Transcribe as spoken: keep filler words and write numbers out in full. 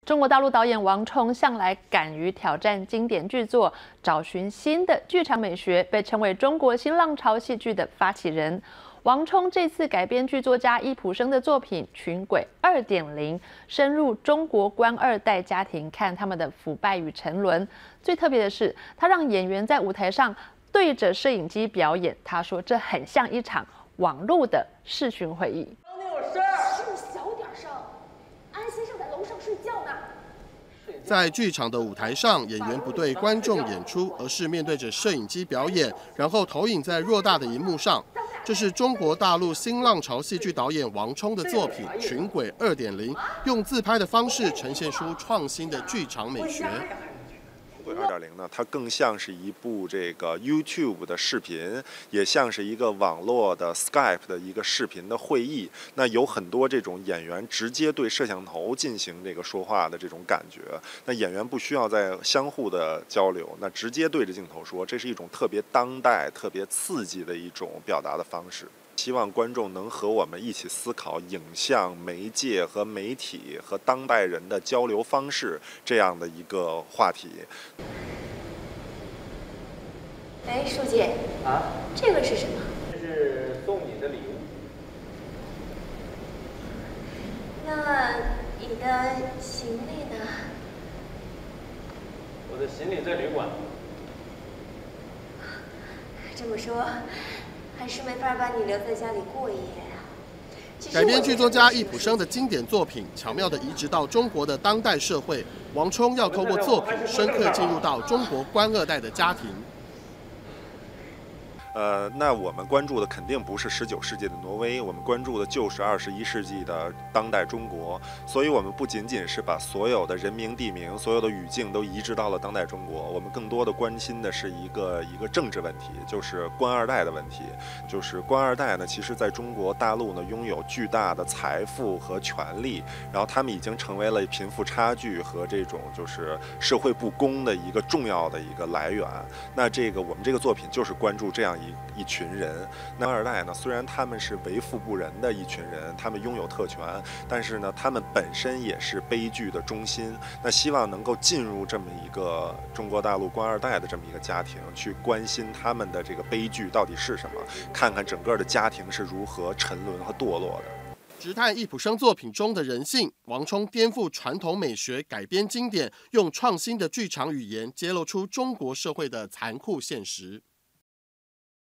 中国大陆导演王冲向来敢于挑战经典巨作，找寻新的剧场美学，被称为中国新浪潮戏剧的发起人。王冲这次改编剧作家易卜生的作品《群轨 二点零》，深入中国官二代家庭，看他们的腐败与沉沦。最特别的是，他让演员在舞台上对着摄影机表演。他说，这很像一场网络的视讯会议。 在剧场的舞台上，演员不对观众演出，而是面对着摄影机表演，然后投影在偌大的荧幕上。这是中国大陆新浪潮戏剧导演王冲的作品《群轨 二点零》，用自拍的方式呈现出创新的剧场美学。 二点零呢，它更像是一部这个 YouTube 的视频，也像是一个网络的 Skype 的一个视频的会议。那有很多这种演员直接对摄像头进行这个说话的这种感觉。那演员不需要再相互的交流，那直接对着镜头说，这是一种特别当代、特别刺激的一种表达的方式。 希望观众能和我们一起思考影像媒介和媒体和当代人的交流方式这样的一个话题。 哎，书记啊，这个是什么？ 这是送你的礼物。 那你的行李呢？ 我的行李在旅馆。 这么说。 还是没法把你留在家里过夜啊！ 改编剧作家易卜生的经典作品，巧妙地移植到中国的当代社会。王冲要透过作品，深刻进入到中国官二代的家庭。 呃，那我们关注的肯定不是十九世纪的挪威，我们关注的就是二十一世纪的当代中国。所以，我们不仅仅是把所有的人名、地名、所有的语境都移植到了当代中国，我们更多的关心的是一个一个政治问题，就是官二代的问题。就是官二代呢，其实在中国大陆呢拥有巨大的财富和权利，然后他们已经成为了贫富差距和这种就是社会不公的一个重要的一个来源。那这个我们这个作品就是关注这样一。 一群人，那官二代呢？虽然他们是为富不仁的一群人，他们拥有特权，但是呢，他们本身也是悲剧的中心。那希望能够进入这么一个中国大陆官二代的这么一个家庭，去关心他们的这个悲剧到底是什么，看看整个的家庭是如何沉沦和堕落的。 直探易卜生作品中的人性，王冲颠覆传统美学，改编经典，用创新的剧场语言揭露出中国社会的残酷现实。